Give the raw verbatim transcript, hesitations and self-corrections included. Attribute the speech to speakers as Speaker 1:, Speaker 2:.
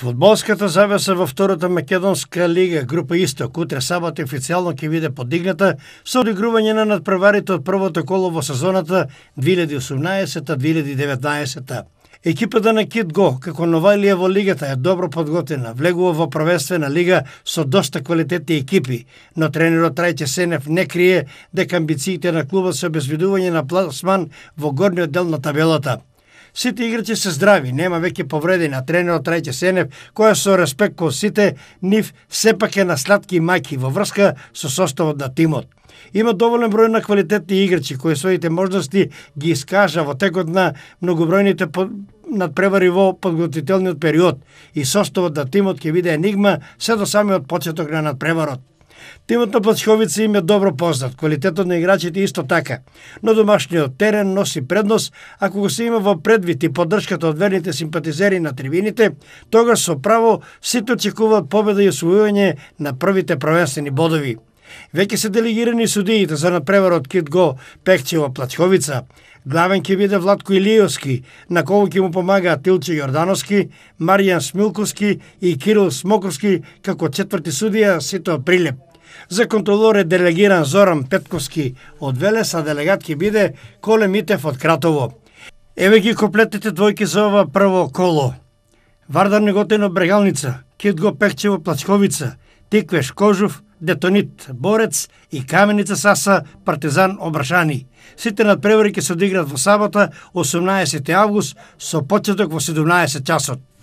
Speaker 1: Фудбалската завеса во втората македонска лига, група Исток, утре сабота официјално ќе биде подигната со одигрување на надпреварите од првото коло во сезоната две илјади и осумнаесета две илјади и деветнаесета. Екипата на Кит Го, како новајлија во лигата, е добро подготвена, влегува во првенствена лига со доста квалитетни екипи, но тренерот Трајче Сенев не крие дека амбициите на клубот се обезбедување на пласман во горниот дел на табелата. Сите играчи се здрави, нема веќе повредени, а тренерот Трајче Сенев, која со респект кон сите нив сепак е на сладки маки во врска со составот на тимот. Има доволен број на квалитетни играчи кои своите можности ги искажа во текот на многобројните надпревари во подготвителниот период и составот на тимот ќе биде енигма се до самиот почеток на надпреварот. Тимот на Плачковица им е добро познат, квалитетот на играчите исто така, но домашниот терен носи предност ако го се има во предвид и поддршката од верните симпатизери на трибините, тогаш со право сите очекуваат победа и освојување на првите првенствени бодови. Веќе се делегирани судиите за надпреварот Кит Го Пекчево Плачковица. Главен ќе биде Владко Илиевски, на кого ќе му помагаат Тилче Јордановски, Маријан Смилковски и Кирил Смокровски како четврти судија Сито Прилеп. За контролор е делегиран Зоран Петковски од Велес, а делегат ќе биде Коле Митев од Кратово. Еве ги комплетните двојки за ова прво коло. Вардар Неготино Брегалница, Кит Го Пекчево Плачковица, Тиквеш Кожув, Детонит Борец и Каменица Саса Партизан Обрашани. Сите надпревари ќе се одиграат во сабота осумнаесети август со почеток во седумнаесет часот.